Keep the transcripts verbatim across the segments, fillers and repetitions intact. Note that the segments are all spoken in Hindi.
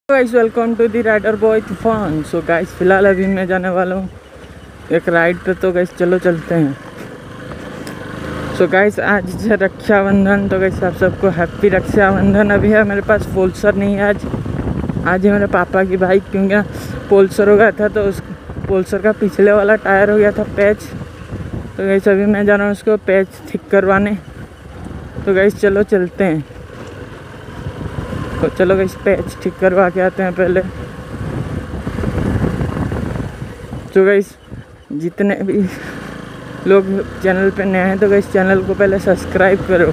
Guys welcome to the rider boy Toofan. So guys फिलहाल अभी मैं जाने वाला हूँ एक राइड पे, तो गाइस चलो चलते हैं। सो गाइस आज है रक्षाबंधन, तो गाइस आप सबको हैप्पी रक्षाबंधन। अभी है मेरे पास पोल्सर नहीं है आज आज है मेरे पापा की बाइक, क्योंकि ना पोल्सर हो गया था तो उस पोल्सर का पिछले वाला टायर हो गया था पैच। तो गाइस अभी मैं जा रहा हूँ उसको पैच ठीक करवाने। तो गाइस चलो चलते हैं। तो चलो गाइस पैच ठीक करवा के आते हैं पहले। तो गाइस जितने भी लोग चैनल पे नए हैं तो गाइस चैनल को पहले सब्सक्राइब करो,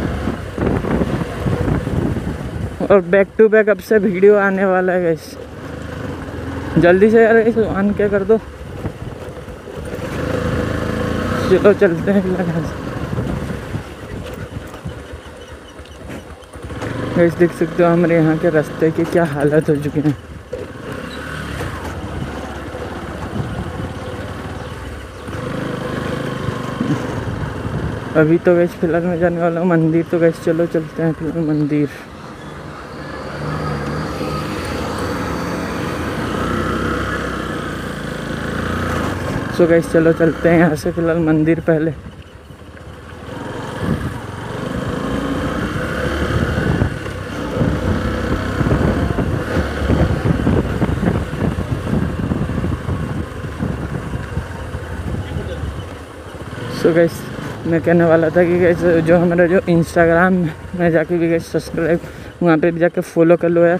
और बैक टू बैक अब से वीडियो आने वाला है गाइस, जल्दी से यार गाइस ऑन क्या कर दो। चलो चलते हैं गाइस। देख सकते हो हमारे यहाँ के रास्ते की क्या हालत हो चुकी है। अभी तो गाइस फिलहाल मैं जाने वाला हूँ मंदिर। तो गाइस चलो चलते हैं फिलहाल मंदिर। सो गाइस चलो चलते हैं यहाँ से फिलहाल मंदिर पहले। सो so गाइस मैं कहने वाला था कि गाइस जो हमारा जो इंस्टाग्राम में जाके भी गाइस सब्सक्राइब, वहाँ पे भी जाके फॉलो कर लो यार।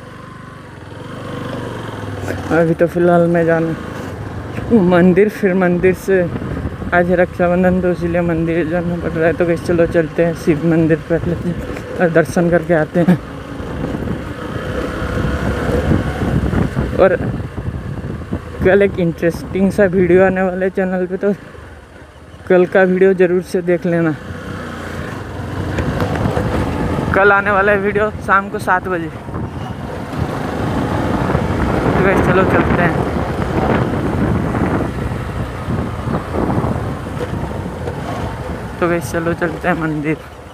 अभी तो फिलहाल मैं जाना मंदिर, फिर मंदिर से आज रक्षाबंधन तो इसीलिए मंदिर जाना पड़ रहा है। तो गाइस चलो चलते हैं शिव मंदिर पहले और दर्शन करके आते हैं। और कल एक इंटरेस्टिंग सा वीडियो आने वाले चैनल पे, तो कल का वीडियो ज़रूर से देख लेना। कल आने वाला है वीडियो शाम को सात बजे। तो गाइस चलो चलते हैं। तो गाइस चलो चलते हैं मंदिर।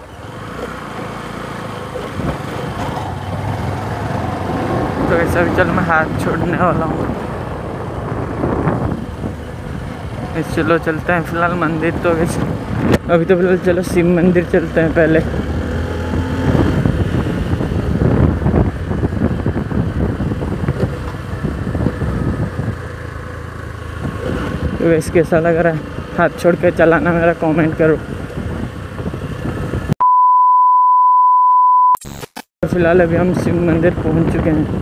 तो गाइस अभी चल मैं हाथ छोड़ने वाला हूँ। चलो चलते हैं फिलहाल मंदिर। तो गाइस अभी तो फिलहाल चलो शिव मंदिर चलते हैं पहले। तो गाइस कैसा लग रहा है हाथ छोड़ के चलाना, मेरा कमेंट करो। तो फिलहाल अभी हम शिव मंदिर पहुंच चुके हैं।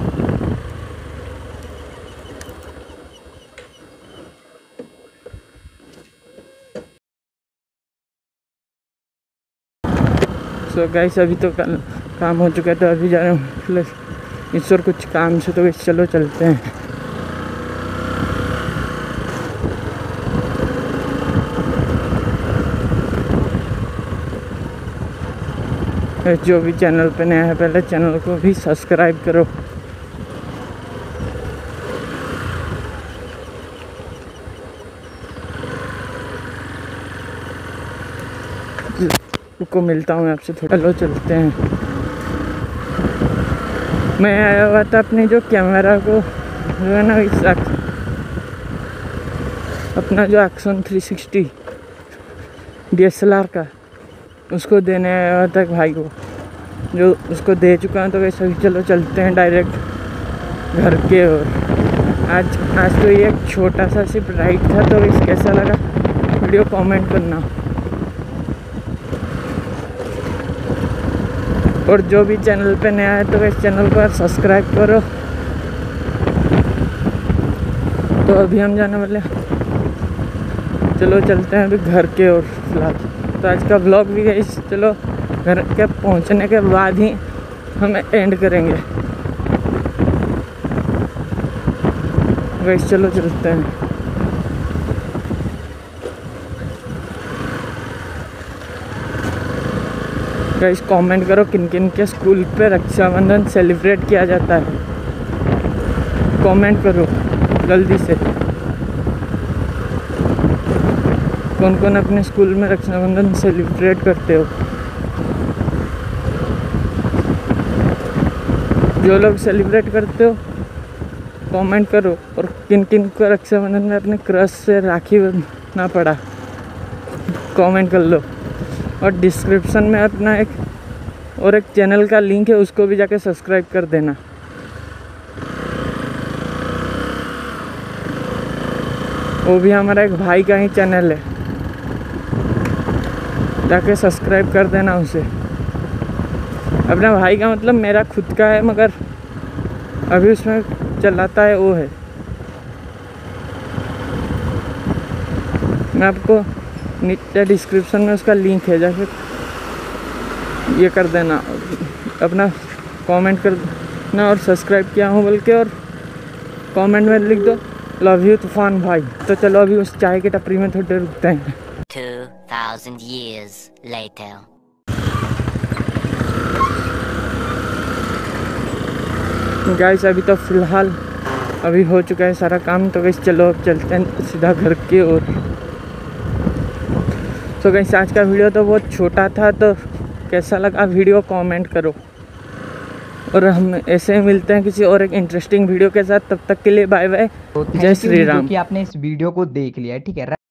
सो गाइस अभी तो कल काम हो चुका है, तो अभी जा रहे हूँ प्लस ईश्वर कुछ काम से। तो गाइस चलो चलते हैं। जो भी चैनल पे नया है पहले चैनल को भी सब्सक्राइब करो। को मिलता हूँ आपसे थोड़ा। लो चलते हैं। मैं आया हुआ था अपने जो कैमरा को जो है ना इस अपना जो action three sixty D S L R का, उसको देने आया हुआ था भाई को, जो उसको दे चुका हूँ। तो वैसे भी चलो चलते हैं डायरेक्ट घर के ओर। आज आज तो ये एक छोटा सा सिर्फ राइड था। तो इस कैसा लगा वीडियो कमेंट करना, और जो भी चैनल पे नया है तो इस चैनल को सब्सक्राइब करो। तो अभी हम जाने वाले, चलो चलते हैं अभी घर के ओर फिलहाल। तो आज का व्लॉग भी गाइस चलो घर के पहुंचने के बाद ही हम एंड करेंगे। गाइस चलो चलते हैं। गाइस कमेंट करो किन किन के स्कूल पे रक्षाबंधन सेलिब्रेट किया जाता है। कमेंट करो जल्दी से, कौन कौन अपने स्कूल में रक्षाबंधन सेलिब्रेट करते हो। जो लोग सेलिब्रेट करते हो कमेंट करो, और किन किन को रक्षाबंधन में अपने क्रश से राखी बंधना पड़ा कमेंट कर लो। और डिस्क्रिप्शन में अपना एक और एक चैनल का लिंक है, उसको भी जाके सब्सक्राइब कर देना। वो भी हमारा एक भाई का ही चैनल है, जाके सब्सक्राइब कर देना उसे। अपना भाई का मतलब मेरा खुद का है, मगर अभी उसमें चलाता है वो है। मैं आपको नीचे डिस्क्रिप्शन में उसका लिंक है, जाके ये कर देना, अपना कमेंट कर देना और सब्सक्राइब किया हूँ बोल के, और कमेंट में लिख दो लव यू तूफान भाई। तो चलो अभी उस चाय के टपरी में थोड़े रुकते हैं। two thousand years later. Guys अभी तो फिलहाल अभी हो चुका है सारा काम, तो गाइस चलो अब चलते हैं सीधा घर की ओर। तो गाइस आज का वीडियो तो बहुत छोटा था, तो कैसा लगा वीडियो कमेंट करो, और हम ऐसे ही मिलते हैं किसी और एक इंटरेस्टिंग वीडियो के साथ। तब तक के लिए बाय बाय, जय श्री राम। कि आपने इस वीडियो को देख लिया, ठीक है।